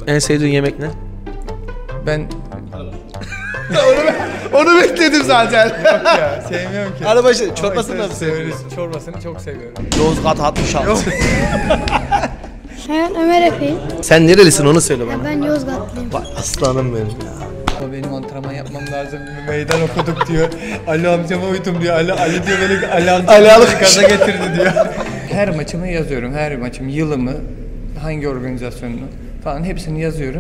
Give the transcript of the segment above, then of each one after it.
En sevdiğin yemek ne? Ben Onu bekledim zaten. yok ya sevmiyorum ki. Arabaşı çorbasını da mı seviyorsun? Çorbasını çok seviyorum. Yozgat 66. Ben Ömer Efe'yim. Sen nerelisin onu söyle bana. Ben Yozgatlıyım. Vay aslanım benim ya. Ama benim antrenman yapmam lazım. Meydan okuduk diyor. Ali amcama uydum diyor. Ali diyor beni Ali amcama gaza getirdi diyor. Her maçımı yazıyorum. Her maçım yılımı, hangi organizasyonunu falan hepsini yazıyorum.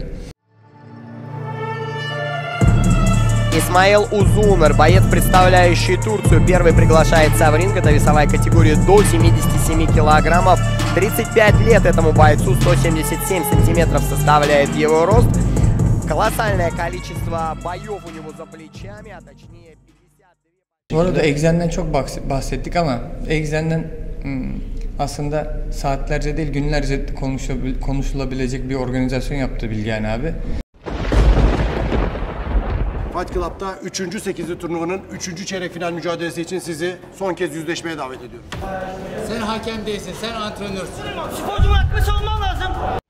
Исмаил Узунер, боец, представляющий Турцию, первый приглашается в ринг. Это весовая категория до 77 килограммов. 35 лет этому бойцу, 177 сантиметров составляет его рост. Колоссальное количество боев у него за плечами, а точнее 52... Bu arada Exen'den çok bahsettik ama Exen'den aslında saatlerce değil günlerce konuşulabilecek bir organizasyon yaptı Bilgehan abi. Fight Club'da 3. 8'li turnuvanın 3. çeyrek final mücadelesi için sizi son kez yüzleşmeye davet ediyorum. Sen hakem değilsin, sen antrenörsün. Sporcunun hakkı savunman lazım.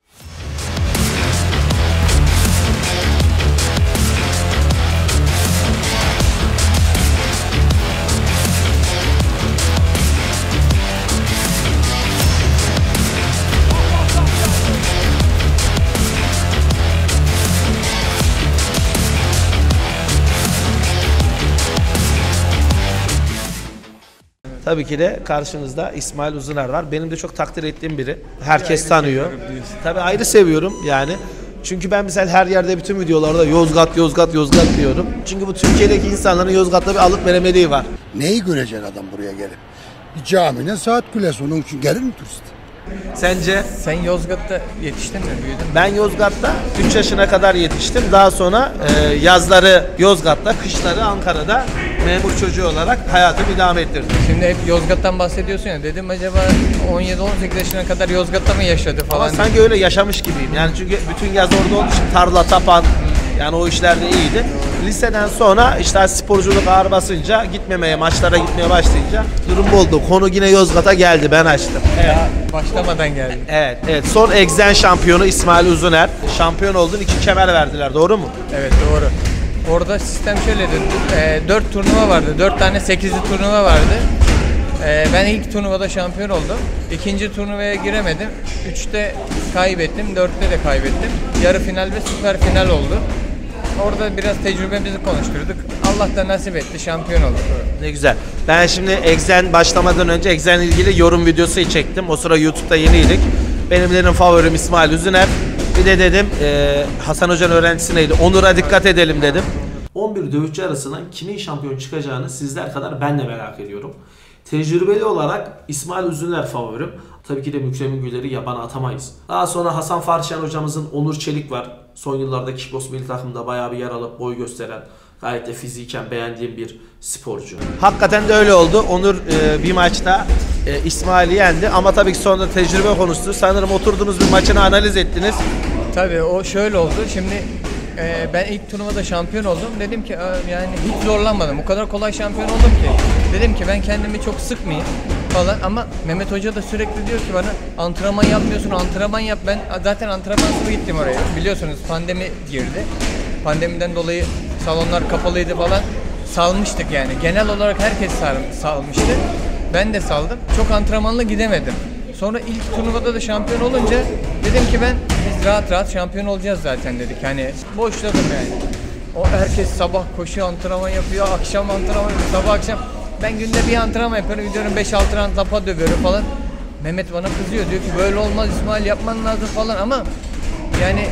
Tabii ki de karşınızda İsmail Uzuner var. Benim de çok takdir ettiğim biri. Herkes tanıyor. Tabii ayrı seviyorum yani. Çünkü ben mesela her yerde bütün videolarda Yozgat, Yozgat, Yozgat diyorum. Çünkü bu Türkiye'deki insanların Yozgat'ta bir alıp veremediği var. Neyi görecek adam buraya gelip? Bir camine saat kulesi, onun için gelir mi turist? Sence? Sen Yozgat'ta yetiştin mi, büyüdün mü? Ben Yozgat'ta 3 yaşına kadar yetiştim. Daha sonra yazları Yozgat'ta, kışları Ankara'da memur çocuğu olarak hayatımı idame ettirdim. Şimdi hep Yozgat'tan bahsediyorsun ya, dedim acaba 17-18 yaşına kadar Yozgat'ta mı yaşadı falan. Ama sanki öyle yaşamış gibiyim. Yani çünkü bütün yaz orada olduğu için tarla, tapan, yani o işlerde iyiydi. Liseden sonra işte sporculuk ağır basınca gitmemeye, maçlara gitmeye başlayınca durum oldu. Konu yine Yozgat'a geldi, ben açtım. Evet. Başlamadan geldi. Evet. Son Exen şampiyonu İsmail Uzuner. Şampiyon oldun, 2 kemer verdiler, doğru mu? Evet, doğru. Orada sistem şöyleydi, 4 turnuva vardı, 4 tane 8'li turnuva vardı. Ben ilk turnuvada şampiyon oldum. İkinci turnuvaya giremedim. 3'te kaybettim, 4'te de kaybettim. Yarı final ve süper final oldu. Orada biraz tecrübemizi konuşturduk. Allah da nasip etti, şampiyon olduk. Ne güzel. Ben şimdi Exen başlamadan önce Exen ilgili yorum videosu çektim. O sıra YouTube'da yeniydik. Benim favorim İsmail Uzuner. Bir de dedim Hasan Hoca'nın öğrencisi neydi? Onur'a dikkat edelim dedim. 11 dövüşçü arasından kimin şampiyon çıkacağını sizler kadar ben de merak ediyorum. Tecrübeli olarak İsmail Uzuner favorim. Tabii ki de Mükremin Güler'i yabana atamayız. Daha sonra Hasan Farşan hocamızın Onur Çelik var. Son yıllarda kickbox milli takımda bayağı bir yer alıp boy gösteren, gayet de fiziken beğendiğim bir sporcu. Hakikaten de öyle oldu. Onur bir maçta İsmail'i yendi ama tabii ki sonra tecrübe konusu. Sanırım oturdunuz bir maçını analiz ettiniz. Tabii o şöyle oldu. Şimdi ben ilk turnuvada şampiyon oldum. Dedim ki yani hiç zorlanmadım. O kadar kolay şampiyon oldum ki. Dedim ki ben kendimi çok sıkmayayım falan, ama Mehmet Hoca da sürekli diyor ki bana antrenman yapmıyorsun, antrenman yap. Ben zaten antrenmansız gittim oraya. Biliyorsunuz pandemi girdi. Pandemiden dolayı salonlar kapalıydı falan. Salmıştık yani. Genel olarak herkes salmıştı. Ben de saldım. Çok antrenmanla gidemedim. Sonra ilk turnuvada da şampiyon olunca dedim ki biz rahat şampiyon olacağız zaten dedik. Hani boşladım yani. O herkes sabah koşuyor, antrenman yapıyor, akşam antrenman yapıyor, sabah akşam. Ben günde bir antrenman yapıyorum, gidiyorum 5-6 round lapa dövüyorum falan. Mehmet bana kızıyor, diyor ki böyle olmaz İsmail, yapman lazım falan, ama yani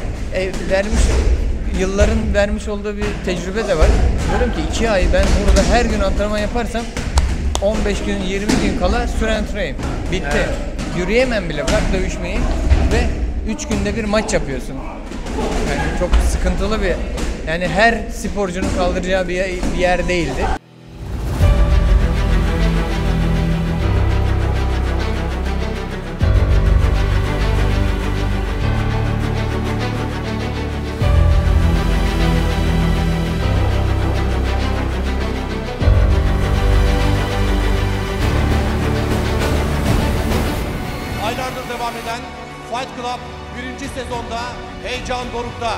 yılların vermiş olduğu bir tecrübe de var. Diyorum ki 2 ay ben burada her gün antrenman yaparsam 15 gün 20 gün kala süren train bitti. Evet. Yürüyemem bile, bırak dövüşmeyi, ve 3 günde bir maç yapıyorsun. Yani çok sıkıntılı bir, yani her sporcunun kaldıracağı bir yer değildi. Aylardır devam eden Fight Club 1. sezonda heyecan dorukta.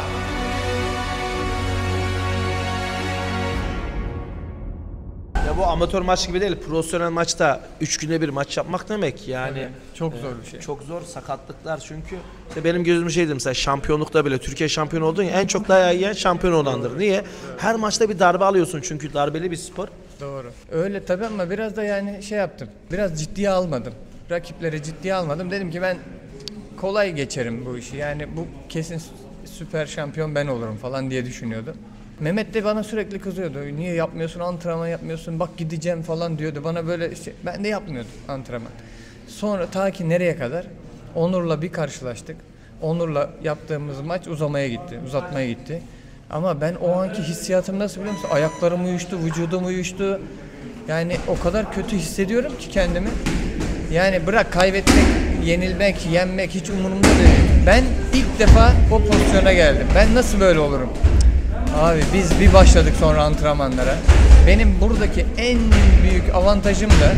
Ya bu amatör maç gibi değil. Profesyonel maçta 3 günde bir maç yapmak demek yani. Çok zor bir şey. Çok zor sakatlıklar çünkü. İşte benim gözüm şeydi mesela şampiyonlukta bile Türkiye şampiyonu oldun ya en çok dayağı yiyen şampiyon olandır. Niye? Her maçta bir darbe alıyorsun çünkü darbeli bir spor. Doğru. Öyle tabii ama biraz da yani şey yaptım. Biraz ciddiye almadım. Rakipleri ciddiye almadım. Dedim ki ben kolay geçerim bu işi. Yani bu kesin süper şampiyon ben olurum falan diye düşünüyordum. Mehmet de bana sürekli kızıyordu. Niye yapmıyorsun, antrenman yapmıyorsun, bak gideceğim falan diyordu. Bana böyle şey, ben de yapmıyordum antrenman. Sonra ta ki nereye kadar? Onur'la bir karşılaştık. Onur'la yaptığımız maç uzatmaya gitti. Ama ben o anki hissiyatım nasıl biliyor musun? Ayaklarım uyuştu, vücudum uyuştu. Yani o kadar kötü hissediyorum ki kendimi. Yani bırak kaybetmek, yenilmek, yenmek hiç umurumda değil. Ben ilk defa o pozisyona geldim. Ben nasıl böyle olurum? Abi biz bir başladık sonra antrenmanlara. Benim buradaki en büyük avantajım da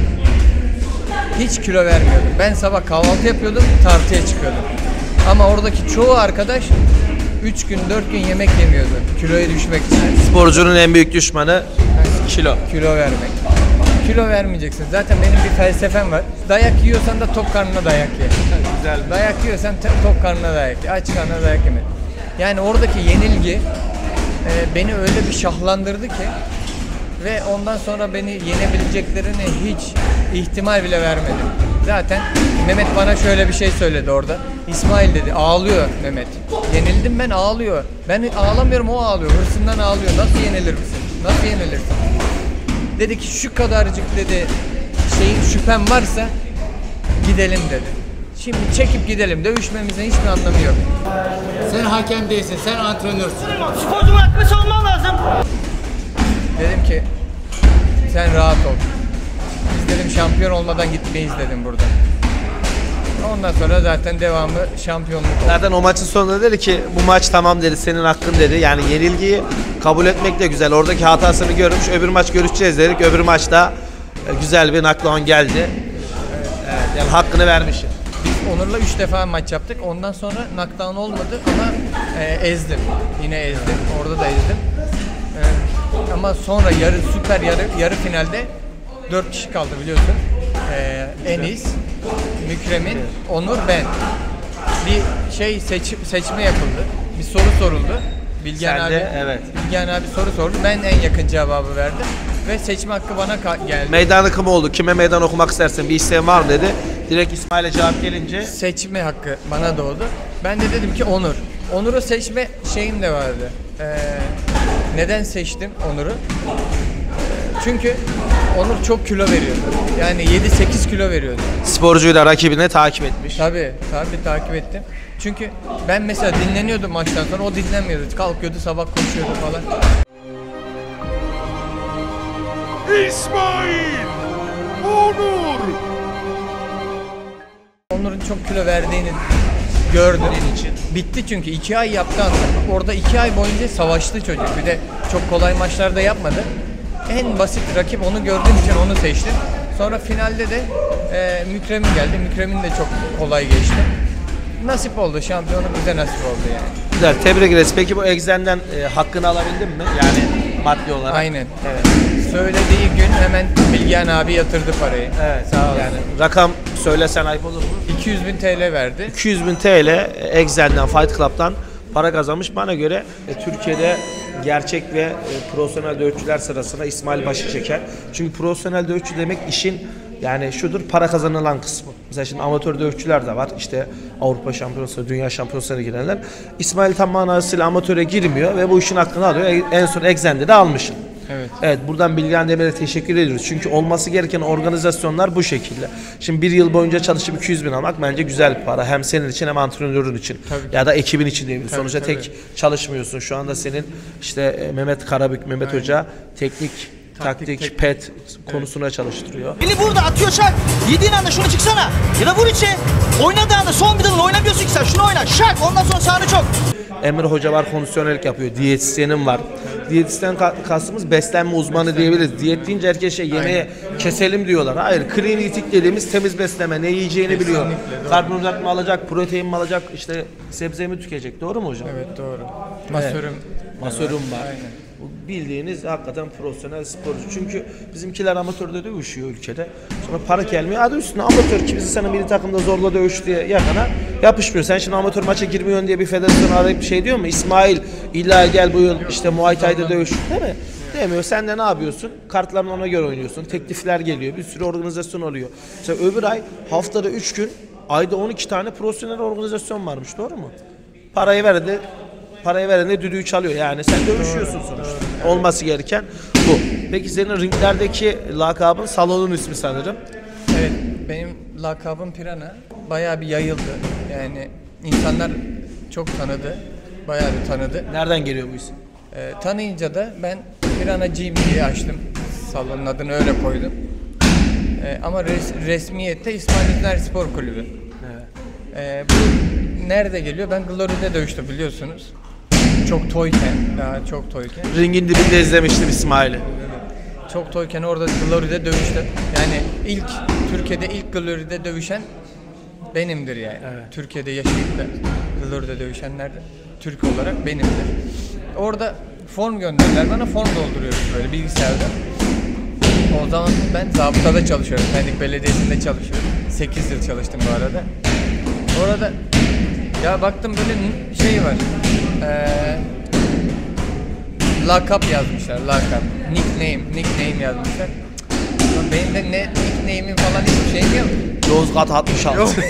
hiç kilo vermiyordum. Ben sabah kahvaltı yapıyordum, tartıya çıkıyordum. Ama oradaki çoğu arkadaş 3 gün 4 gün yemek yemiyordu kiloya düşmek için. Sporcunun en büyük düşmanı kilo. Kilo vermek. Kilo vermeyeceksin. Zaten benim bir felsefem var. Dayak yiyorsan da tok karnına dayak ye. Güzel. Dayak yiyorsan tok karnına dayak ye. Aç karnına dayak yeme. Yani oradaki yenilgi beni öyle bir şahlandırdı ki ve ondan sonra beni yenebileceklerini hiç ihtimal bile vermedim. Zaten Mehmet bana şöyle bir şey söyledi orada. İsmail dedi, ağlıyor Mehmet. Yenildim ben, ağlıyor. Ben ağlamıyorum, o ağlıyor. Hırsından ağlıyor. Nasıl yenilir misin? Nasıl yenilirsin? Dedi ki şu kadarcık dedi şeyin şüphem varsa gidelim dedi. Şimdi çekip gidelim. Dövüşmemizin hiçbir anlamı yok. Sen hakem değilsin, sen antrenörsün. Sporcunun hakkını savunman lazım. Dedim ki sen rahat ol. Biz dedim şampiyon olmadan gitmeyiz dedim burada. Ondan sonra zaten devamı şampiyonluk oldu. Zaten o maçın sonunda dedi ki bu maç tamam dedi, senin hakkın dedi. Yani yenilgiyi kabul etmek de güzel. Oradaki hatasını görmüş. Öbür maç görüşeceğiz dedik. Öbür maçta güzel bir knockdown geldi. Evet, yani hakkını vermişim. Biz Onur'la 3 defa maç yaptık. Ondan sonra knockdown olmadı ama ezdim. Yine ezdim. Orada da ezdim. Ama sonra süper yarı finalde 4 kişi kaldı biliyorsun. Enis, Mükremin, Onur, ben. Bir şey seçme yapıldı. Bir soru soruldu. Bilgehan abi, evet. Bilgehan abi soru sordu. Ben en yakın cevabı verdim. Ve seçme hakkı bana geldi. Meydan akımı oldu. Kime meydan okumak istersin? Bir isteğin var mı dedi. Direkt İsmail'e cevap gelince. Seçme hakkı bana doğdu. Ben de dedim ki Onur. Onur'u seçme şeyim de vardı. Neden seçtim Onur'u? Çünkü Onur çok kilo veriyordu. Yani 7-8 kilo veriyordu. Sporcuyu da rakibine takip etmiş. Tabii takip ettim. Çünkü ben mesela dinleniyordum maçtan sonra, o dinlenmiyordu. Kalkıyordu, sabah koşuyordu falan. İsmail! Onur! Onur'un çok kilo verdiğini gördüm. Bitti çünkü 2 ay yaptı antrenman. Orada 2 ay boyunca savaştı çocuk. Bir de çok kolay maçlarda yapmadı. En basit rakip onu gördüğüm için onu seçtim. Sonra finalde de Mükremin geldi. Mükremin de çok kolay geçti. Nasip oldu. Şampiyonluk bize nasip oldu yani. Güzel. Tebrik ederiz. Peki bu Exen'den hakkını alabildin mi? Yani maddi olarak. Aynen. Evet. Söylediği gün hemen Bilgehan abi yatırdı parayı. Evet. Sağ olsun. Yani rakam söylesen ayıp olur mu? 200.000 TL verdi. 200.000 TL Exen'den, Fight Club'dan para kazanmış. Bana göre Türkiye'de gerçek ve profesyonel dövüşçüler sırasına İsmail başı çeker. Çünkü profesyonel dövüşçü demek işin yani şudur, para kazanılan kısmı. Mesela şimdi amatör dövüşçüler de var. İşte Avrupa şampiyonası, dünya şampiyonasına girenler. İsmail tam manasıyla amatöre girmiyor ve bu işin hakkını alıyor. En son Exen'de de almış. Evet. Evet, buradan Bilgehan Demir'e teşekkür ediyoruz. Çünkü olması gereken organizasyonlar bu şekilde. Şimdi bir yıl boyunca çalışıp 200.000 almak bence güzel bir para. Hem senin için hem antrenörün için. Tabii. Ya da ekibin için diyebiliriz. Sonuçta tabii. tek çalışmıyorsun. Şu anda senin işte Mehmet Karabük, Mehmet Hoca teknik, taktik, pet konusuna çalıştırıyor. Beni burada atıyor şak. Yediğin anda şunu çıksana. Ya da vur içe. Oynadığı anda son bir dalın oynamıyorsun ki sen. Şunu oyna. Şak. Ondan sonra sağını çok. Emre Hoca var, kondisyonerlik yapıyor. Diyetisyenim var. diyetisyen kastımız beslenme uzmanı diyebiliriz. Diyet deyince herkes yemeği keselim diyorlar. Hayır, clean eating dediğimiz temiz besleme, ne yiyeceğini biliyor. Karbonhidrat mı alacak, protein mi alacak, işte sebze mi tüketecek. Doğru mu hocam? Evet, doğru. Masörüm. Masörüm var. Aynen. Bu bildiğiniz hakikaten profesyonel sporcu. Çünkü bizimkiler amatörde dövüşüyor ülkede. Sonra para gelmiyor. Adı üstüne amatör, ki bizi sana milli takımda zorla dövüş diye yakana yapışmıyor. Sen şimdi amatör maça girmiyorsun diye bir federasyon arayıp bir şey diyor mu? İsmail illa gel bu yıl işte Muay Thai'de dövüş, değil mi? Demiyor. Sen de ne yapıyorsun? Kartlarını ona göre oynuyorsun. Teklifler geliyor. Bir sürü organizasyon oluyor. Mesela öbür ay haftada 3 gün, ayda 12 tane profesyonel organizasyon varmış. Doğru mu? Parayı veren de düdüğü çalıyor. Yani sen dövüşüyorsun sonuçta. Olması gereken bu. Peki senin ringlerdeki lakabın salonun ismi sanırım. Evet, benim lakabım Pirana. Bayağı bir yayıldı. Yani insanlar çok tanıdı. Bayağı bir tanıdı. Nereden geliyor bu isim? Tanıyınca da ben Pirana Gym diye açtım. Salonun adını öyle koydum. Ama resmiyette İsmail Üzer Spor Kulübü. Evet. Bu nerede geliyor? Ben Glory'de dövüştüm, biliyorsunuz. Çok toyken, daha çok toyken. Ringin dibinde izlemiştim İsmail'i. Çok toyken orada Glory'de dövüştüm. Yani Türkiye'de ilk Glory'de dövüşen benimdir yani. Evet. Türkiye'de yaşayıp da Glory'de dövüşenler de Türk olarak benimdir. Orada form gönderdiler bana, form dolduruyoruz böyle bilgisayarda. O zaman ben zabıtada çalışıyorum. Pendik Belediyesi'nde çalışıyorum. 8 yıl çalıştım bu arada. Orada ya baktım böyle şey var. Lakap yazmışlar, lakap. Nickname yazmışlar. Benim de ne nickname'im falan hiçbir şeyim yok. Yozgat 66. Yok.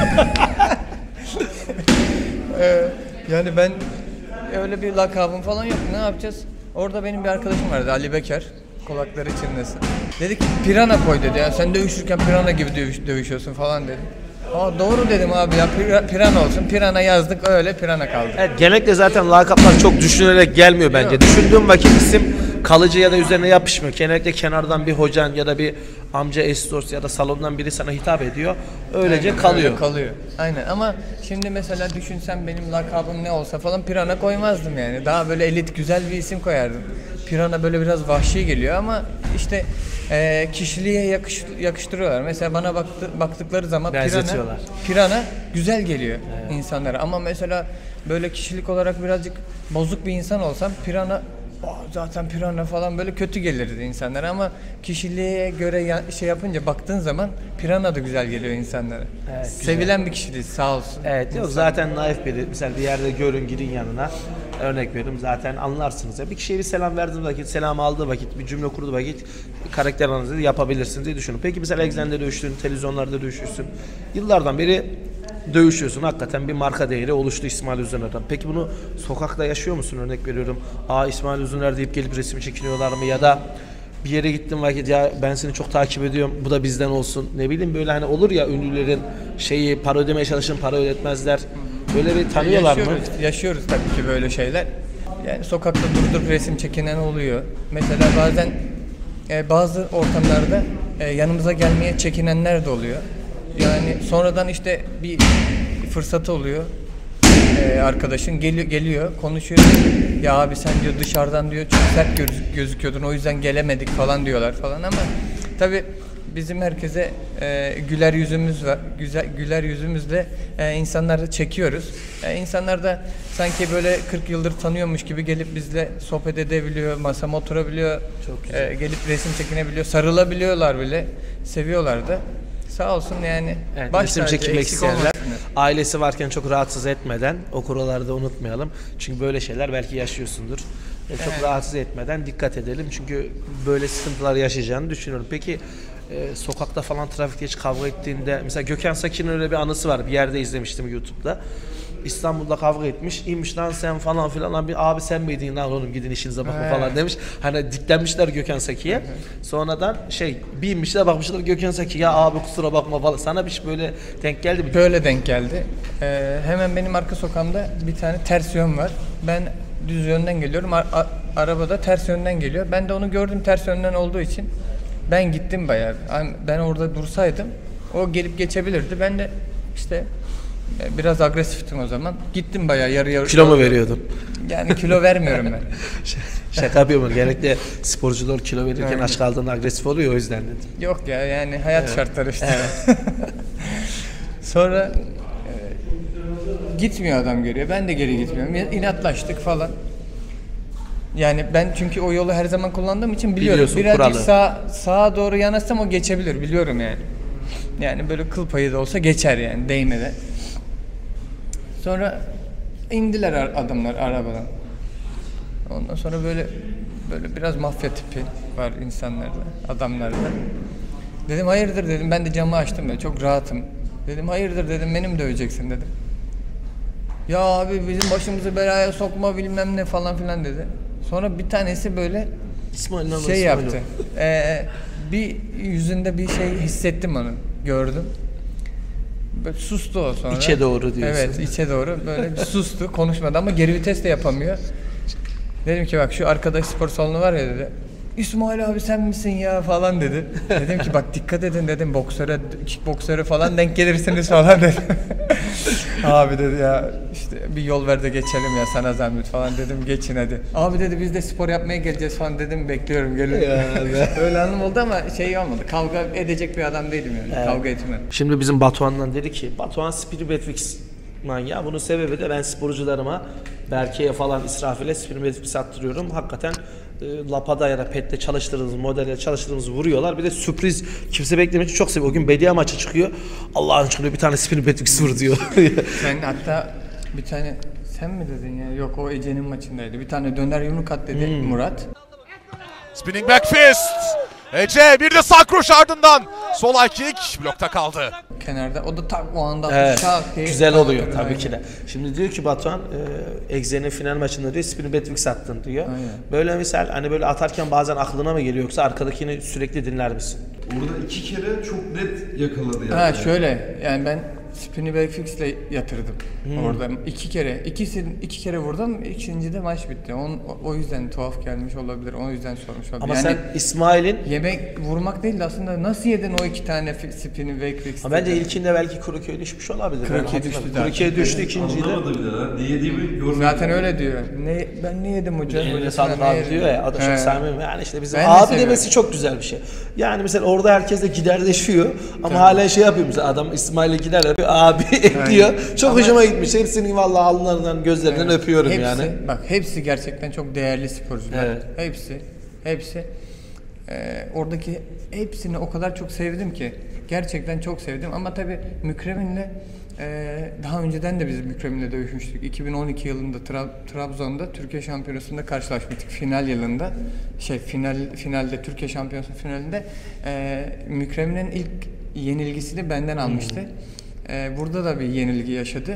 Yani ben öyle bir lakabım falan yok. Ne yapacağız? Orada benim bir arkadaşım vardı, Ali Beker. Kulakları çınlasın. Dedi ki Pirana koy dedi ya, sen dövüşürken Pirana gibi dövüşüyorsun falan dedi. Aa, doğru dedim abi ya, Pirana olsun. Pirana yazdık, öyle Pirana kaldı. Evet, genellikle zaten lakaplar çok düşünülerek gelmiyor bence. Yok. Düşündüğüm vakit isim kalıcı ya da üzerine yapışmıyor. Genellikle kenardan bir hocan ya da bir amca estos ya da salondan biri sana hitap ediyor. Öylece aynen, kalıyor. Öyle kalıyor. Aynen, ama şimdi mesela düşünsem benim lakabım ne olsa falan Pirana koymazdım yani. Daha böyle elit güzel bir isim koyardım. Pirana böyle biraz vahşi geliyor ama işte kişiliğe yakıştırıyorlar. Mesela bana baktıkları zaman Pirana güzel geliyor insanlara. Ama mesela böyle kişilik olarak birazcık bozuk bir insan olsam Pirana zaten Pirana falan böyle kötü gelirdi insanlara, ama kişiliğe göre şey yapınca baktığın zaman Pirana da güzel geliyor insanlara. Evet, sevilen bir kişilik, sağ olsun. Evet, yok zaten naif biri. Mesela bir yerde görün, gidin yanına. Örnek veriyorum, zaten anlarsınız. Ya bir kişiye bir selam verdiği vakit, selam aldığı vakit, bir cümle kurduğu vakit karakter analizi yapabilirsiniz diye düşünüyorum. Peki mesela Exxen'de dövüştün, televizyonlarda dövüşürsün. Yıllardan beri dövüşüyorsun. Hakikaten bir marka değeri oluştu İsmail Üzüner'den. Peki bunu sokakta yaşıyor musun? Örnek veriyorum. İsmail Üzüner deyip gelip resim çekiniyorlar mı? Ya da bir yere gittim vakit, ya ben seni çok takip ediyorum, bu da bizden olsun. Ne bileyim, böyle hani olur ya, ünlülerin şeyi, para ödemeye çalışın, para ödetmezler. Böyle bir tanıyorlar mı? Yaşıyoruz tabii ki böyle şeyler. Yani sokakta durdurup resim çekinen oluyor. Mesela bazen bazı ortamlarda yanımıza gelmeye çekinenler de oluyor. Yani sonradan işte bir fırsatı oluyor. Arkadaşın geliyor, konuşuyor. Ya abi sen diyor dışarıdan diyor çok sert gözüküyordun, o yüzden gelemedik falan diyorlar falan, ama tabii bizim herkese güler yüzümüz var. Güler yüzümüzle insanları çekiyoruz. İnsanlar da sanki böyle 40 yıldır tanıyormuş gibi gelip bizle sohbet edebiliyor, masama oturabiliyor. Çok güzel. Gelip resim çekinebiliyor, sarılabiliyorlar bile. Seviyorlar da. Sağ olsun yani. Evet, resim çekilmek isteyenler ailesi varken çok rahatsız etmeden, o kuralları da unutmayalım. Çünkü böyle şeyler belki yaşıyorsundur. Çok rahatsız etmeden dikkat edelim. Çünkü böyle sıkıntılar yaşayacağını düşünüyorum. Peki sokakta falan, trafikte hiç kavga ettiğinde, mesela Gökhan Sakin'in öyle bir anısı var. Bir yerde izlemiştim YouTube'da. İstanbul'da kavga etmiş, inmiş lan sen falan filan, abi sen miydin lan oğlum, gidin işinize bakın falan demiş. Hani diklenmişler Gökhan Saki'ye. Sonradan bir inmişler, bakmışlar Gökhan Saki, ya abi kusura bakma falan. Sana bir şey böyle denk geldi mi? Böyle denk geldi. Hemen benim arka sokağımda bir tane ters yön var. Ben düz yönden geliyorum, arabada ters yönden geliyor. Ben de onu gördüm, ters yönden olduğu için ben gittim bayağı. Ben orada dursaydım o gelip geçebilirdi. Ben de işte biraz agresiftim o zaman. Gittim bayağı yarı. Kilo mu veriyordun? Yani kilo vermiyorum ben. Şaka yapıyorum. Genellikle sporcular kilo verirken Aynen. aç kaldığında agresif oluyor, o yüzden dedim. Yok ya, yani hayat şartları işte. Sonra gitmiyor adam geriye. Ben de geri gitmiyorum. İnatlaştık falan. Yani ben çünkü o yolu her zaman kullandığım için biliyorum. Biliyorsun Birazcık kuralı. sağa doğru yanaşsam o geçebilir, biliyorum yani. Yani böyle kıl payı da olsa geçer yani, değmeden. Sonra indiler adamlar arabadan. Ondan sonra böyle biraz mafya tipi var insanlarda, adamlarda. Dedim hayırdır dedim, ben de camı açtım böyle, çok rahatım. Dedim hayırdır dedim, beni mi döveceksin dedim. Ya abi bizim başımızı belaya sokma bilmem ne falan filan dedi. Sonra bir tanesi böyle şey yaptı. Bir yüzünde bir şey hissettim onu, gördüm. Böyle sustu o sonra. İçe doğru diyorsun. Evet, içe doğru böyle bir sustu, konuşmadı ama geri vites de yapamıyor. Dedim ki bak şu arkadaş spor salonu var ya dedi. İsmail abi sen misin ya falan dedi. Dedim ki bak dikkat edin dedim, boksöre, kickboksöre falan denk gelirsiniz falan dedim. Abi dedi ya işte bir yol ver de geçelim ya, sana zahmet falan dedim, geçin hadi. Abi dedi biz de spor yapmaya geleceğiz falan dedim, bekliyorum gelin. Öyle anım oldu ama şey olmadı, kavga edecek bir adam değilim yani, kavga etmem. Şimdi bizim Batuhan'dan dedi ki, Batuhan Spirit manyağı. Bunun sebebi de ben sporcularıma, Berke'ye falan, İsrafil'e Spirit sattırıyorum. Hakikaten Lapada ya da PET'te çalıştırdığımız, modelde çalıştırdığımız vuruyorlar. Bir de sürpriz, kimse beklemeyince çok seviyor. O gün Bedia maçı çıkıyor. Allah'ın çıkıyor bir tane Spirit vur diyor. Sen hatta bir tane, sen mi dedin ya? Yok, o Ece'nin maçındaydı. Bir tane döner yumruk at dedi Murat. Spinning back fist. Ece bir de sağ kroş ardından. Sol high kick blokta kaldı. Kenarda o da tak o anda Evet, şak diye güzel oluyor tabii aynen. ki de. Şimdi diyor ki Batuhan, Exe'nin final maçında diyor Spinning Batwix attın diyor. Aynen. Böyle misal hani böyle atarken bazen aklına mı geliyor, yoksa arkadakini sürekli dinler misin? Orada 2 kere çok net yakaladı yani. Ha şöyle, yani ben Spinning Back Fix'le yatırdım orada 2 kere. İki kere vurdum, ikincide maç bitti. O yüzden tuhaf gelmiş olabilir, o yüzden sormuş olabilir. Ama yani sen İsmail'in... Yemek vurmak değil de aslında nasıl yedin o 2 tane Spinning Back Fix'te? Bence ilkinde belki Kuruköy'e düşmüş olabilir. Kuruköy'e düştü zaten. Kuruköy'e düştü, ikinciydi. Anlamadı bile lan. Ne yediğimi görmedim. Zaten öyle diyor. Ben ne yedim hocam? Eline sağlık abi diyor ya, o da çok sevmiyorum. Yani işte bizim Ben de abi seviyorum. demesi çok güzel bir şey. Yani mesela orada herkes de giderleşiyor ama hala şey yapıyor mesela, adam İsmail'e gider yapıyor, abi ekliyor. Çok Ama hoşuma gitmiş. Hepsini vallahi alnlarından, gözlerinden öpüyorum hepsi, yani. Bak hepsi gerçekten çok değerli sporcular. Evet. Hepsi. Oradaki hepsini o kadar çok sevdim ki. Gerçekten çok sevdim ama tabii Mükremin'le daha önceden de biz Mükremin'le dövüşmüştük. 2012 yılında Trabzon'da Türkiye Şampiyonası'nda karşılaşmıştık final yılında. Finalde Türkiye Şampiyonası finalinde Mükremin'in ilk yenilgisini benden almıştı. Burada da bir yenilgi yaşadı.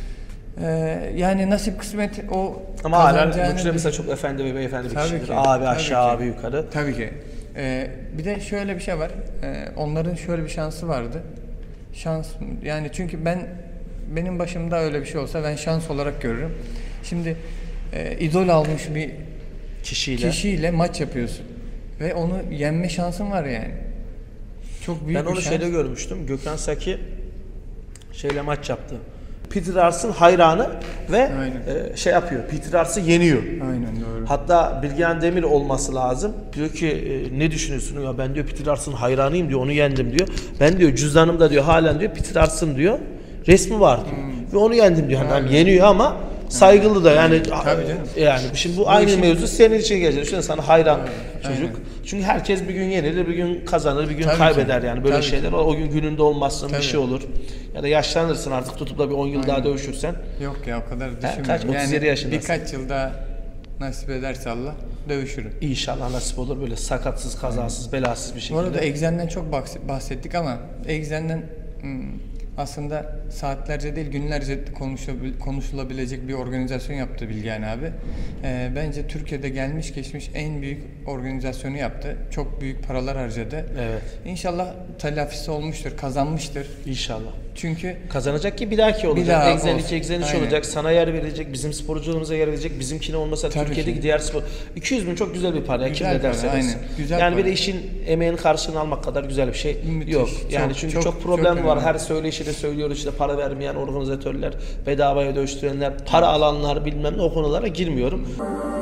Yani nasip kısmet o Ama hala kazanacağını... Mükremin mesela çok efendi ve beyefendi bir Tabii kişidir. ki, Abi tabii aşağı, ki. abi yukarı. Tabii ki. Bir de şöyle bir şey var. Onların şöyle bir şansı vardı. Şans yani, çünkü benim başımda öyle bir şey olsa ben şans olarak görürüm. Şimdi idol almış bir kişiyle maç yapıyorsun ve onu yenme şansın var yani. Çok büyük Ben bir onu şans. şeyde görmüştüm. Gökhan Saki şeyle maç yaptı. Peter Ars'ın hayranı ve şey yapıyor. Peter Ars'ı yeniyor. Aynen doğru. Hatta Bilgehan Demir olması lazım. Diyor ki ne düşünüyorsun? Ya ben diyor Peter Ars'ın hayranıyım diyor. Onu yendim diyor. Ben diyor cüzdanımda diyor halen diyor Peter Ars'ın diyor resmi var diyor. Ve onu yendim diyor. Yani yeniyor ama saygılı da yani. Tabii canım. Yani şimdi bu aynı mevzu senin için gelecek. Şimdi sana hayran çocuk. Aynen. Çünkü herkes bir gün yenilir, bir gün kazanır, bir gün kaybeder yani böyle şeyler. O gün gününde olmazsın, bir şey olur. Ya da yaşlanırsın artık, tutup da bir 10 yıl daha dövüşürsen. Yok ya, o kadar düşünmüyorum. Kaç? 37 yaşındasın. Birkaç yıl daha nasip ederse Allah dövüşürüm. İnşallah nasip olur böyle sakatsız, kazasız, belasız bir şekilde. Bu arada Exen'den çok bahsettik ama Exen'den aslında saatlerce değil günlerce konuşulabilecek bir organizasyon yaptı Bilgehan abi. Bence Türkiye'de gelmiş geçmiş en büyük organizasyonu yaptı. Çok büyük paralar harcadı. Evet. İnşallah telafisi olmuştur, kazanmıştır. İnşallah. Çünkü kazanacak ki bir dahaki olacak. Bir daha Exen 2, olsun. Exen 3 Aynen. olacak. Sana yer verecek, bizim sporcularımıza yer verecek. Bizimkine olmasa Tabii Türkiye'deki ki. diğer spor. 200 bin çok güzel bir para. Kim Güzel ne derse para, desin. aynen. Güzel yani bir para. de işin emeğin karşılığını almak kadar güzel bir şey Müthiş. yok. Yani çünkü çok problem çok var. önemli. Her söyleşi de söylüyoruz işte, para vermeyen organizatörler, bedavaya dövüştürenler, para alanlar bilmem ne, o konulara girmiyorum.